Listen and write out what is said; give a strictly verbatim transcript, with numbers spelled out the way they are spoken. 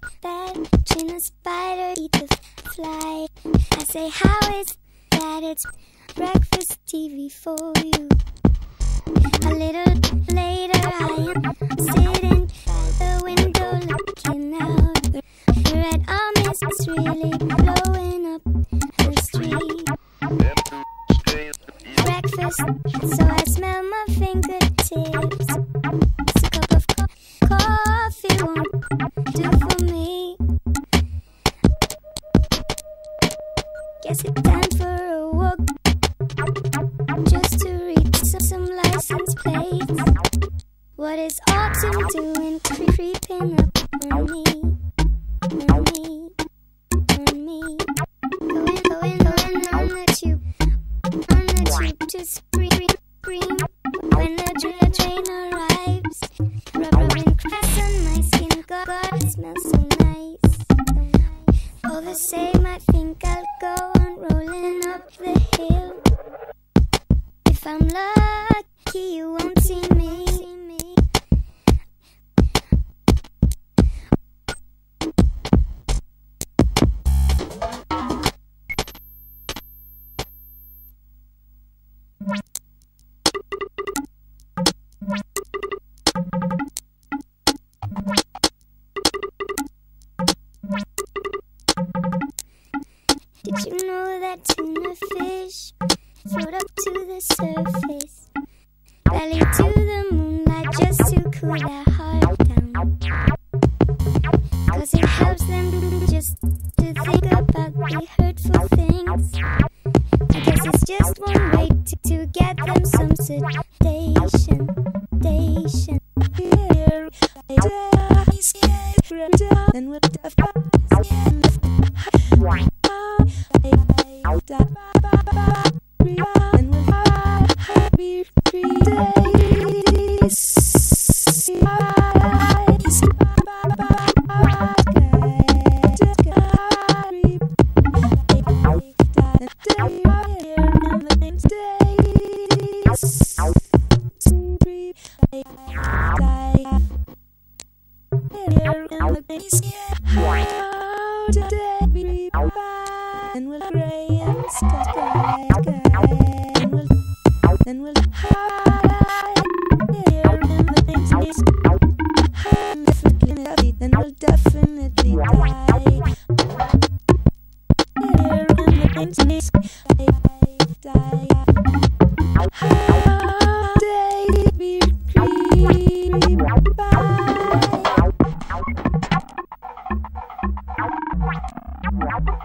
that tuna spider eat the fly? I say, how is that? It's breakfast T V for you. A little later I am sitting by the window looking out. The red arm is really blowing up the street. Breakfast, so I smell my fingertips. A cup of co coffee won't do for me. Guess it's time for a walk, just to read some, some license plates. What is autumn doing, cre creeping up on me, on me, on me? Going, going, going on the tube, on the tube to scream, scream. When the tra train arrives, rub rubbing cracks on my skin. God, God, it smells so nice. All the same, I think I'll go on rolling up the hill. If I'm lucky, you won't see me. Did you know that tuna fish float up to the surface, belly to the moonlight, just to cool their heart down? Cause it helps them just to think about the hurtful things. I guess it's just one way to, to get them some sedation, sedation. Here, then we'll be free days. And we'll gray and sky, and we'll, and we'll hide here in the things, and if we can have it, then we'll definitely die. Here in the things, die. How day be free, bye.